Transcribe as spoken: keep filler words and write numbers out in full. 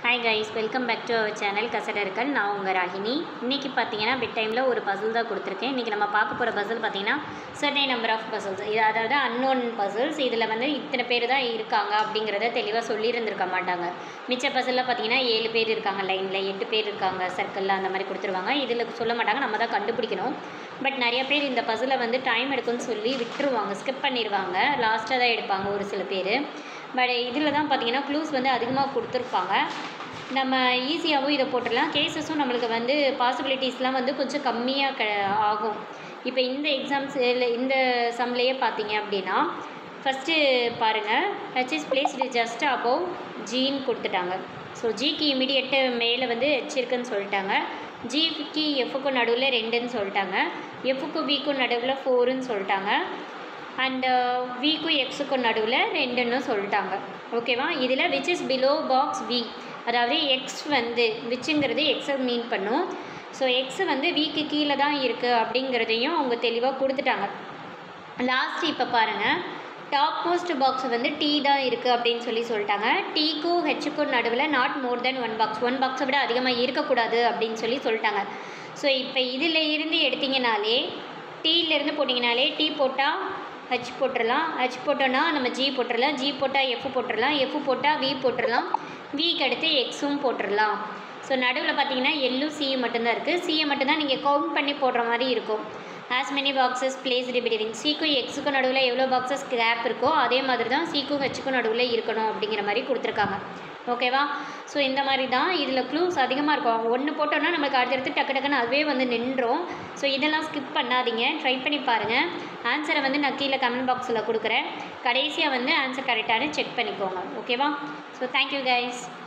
Hi guys, welcome back to our channel கசடர்கள். நான் உங்கள் ராகினி. இன்றைக்கி பார்த்தீங்கன்னா பிட் டைமில் ஒரு பசில் தான் கொடுத்துருக்கேன். இன்றைக்கி நம்ம பார்க்க போகிற பசில் பார்த்தீங்கன்னா சர்டைன் நம்பர் ஆஃப் பசில்ஸ், இது அதாவது அன்னோன் பசில்ஸ். இதில் வந்து இத்தனை பேர் தான் இருக்காங்க அப்படிங்கிறத தெளிவாக சொல்லியிருந்திருக்க மாட்டாங்க. மிச்ச பசிலில் பார்த்தீங்கன்னா ஏழு பேர் இருக்காங்க லைனில், எட்டு பேர் இருக்காங்க சர்க்கிளில், அந்த மாதிரி கொடுத்துருவாங்க. இதில் சொல்ல மாட்டாங்க, நம்ம தான் கண்டுபிடிக்கணும். பட் நிறைய பேர் இந்த பசிலை வந்து டைம் எடுக்குன்னு சொல்லி விட்டுருவாங்க, ஸ்கிப் பண்ணிடுவாங்க, லாஸ்ட்டாக தான் எடுப்பாங்க ஒரு சில பேர். பட் இதில் தான் பார்த்தீங்கன்னா க்ளூஸ் வந்து அதிகமாக கொடுத்துருப்பாங்க. நம்ம ஈஸியாகவும் இதை போட்டுடலாம். கேசஸும் நம்மளுக்கு வந்து பாசிபிலிட்டிஸ்லாம் வந்து கொஞ்சம் கம்மியாக க ஆகும். இப்போ இந்த எக்ஸாம்ஸ் இல்லை இந்த சம்லேயே பார்த்தீங்க அப்படின்னா ஃபஸ்ட்டு பாருங்கள், H is placed just above ஜின்னு கொடுத்துட்டாங்க. ஸோ ஜிக்கு இமீடியட்டு மேலே வந்து ஹெச் இருக்குன்னு சொல்லிட்டாங்க. ஜிக்கு எஃப்க்கும் நடுவில் ரெண்டுன்னு சொல்லிட்டாங்க. எஃப்க்கும் விக்கும் நடுவில் ஃபோருன்னு சொல்லிட்டாங்க. அண்டு விக்கும் எக்ஸுக்கும் நடுவில் ரெண்டுன்னு சொல்லிட்டாங்க. ஓகேவா? இதில் which is below box V, அதாவது எக்ஸ் வந்து விச்சுங்கிறது எக்ஸை மீன் பண்ணும். ஸோ எக்ஸு வந்து விக்கு கீழே தான் இருக்குது அப்படிங்கிறதையும் அவங்க தெளிவாக கொடுத்துட்டாங்க. லாஸ்ட் இப்போ பாருங்கள், டாப் மோஸ்ட் பாக்ஸ் வந்து டி தான் இருக்குது அப்படின்னு சொல்லி சொல்லிட்டாங்க. டீக்கும் ஹெச்சுக்கும் நடுவில் not more than one box, one பாக்ஸை விட அதிகமாக இருக்கக்கூடாது அப்படின்னு சொல்லி சொல்லிட்டாங்க. ஸோ இப்போ இதில் இருந்து எடுத்திங்கனாலே, டீலேருந்து போட்டிங்கனாலே டீ போட்டால் ஹெச் போட்டுடலாம், ஹெச் போட்டோன்னா நம்ம ஜி போட்டுடலாம், ஜி போட்டால் எஃப் போட்டுடலாம், எஃப் போட்டால் வி போட்டுடலாம், விக்கு அடுத்து எக்ஸும் போட்டுடலாம். ஸோ நடுவில் பார்த்தீங்கன்னா எல்லும் சி மட்டும்தான் இருக்குது. சியை மட்டும்தான் நீங்கள் கவுண்ட் பண்ணி போடுற மாதிரி இருக்கும். As many boxes placed between சிக்கும் எக்ஸுக்கும் நடுவில் எவ்வளோ பாக்ஸஸ் கேப் இருக்கோ அதே மாதிரி தான் சிக்கும் ஹெச்சுக்கும் நடுவில் இருக்கணும் அப்படிங்கிற மாதிரி கொடுத்துருக்காங்க. ஓகேவா? ஸோ இந்த மாதிரி தான் இதில் க்ளூஸ் அதிகமாக இருக்கும். ஒன்று போட்டோன்னா நம்மளுக்கு அடுத்தடுத்து டக்கு டக்குன்னு அதுவே வந்து நின்றோம். ஸோ இதெல்லாம் ஸ்கிப் பண்ணாதீங்க, ட்ரை பண்ணி பாருங்கள். ஆன்சரை வந்து நான் கீழே கமெண்ட் பாக்ஸில் கொடுக்குறேன். கடைசியாக வந்து ஆன்சர் கரெக்டானு செக் பண்ணிக்கோங்க. ஓகேவா? So thank you guys.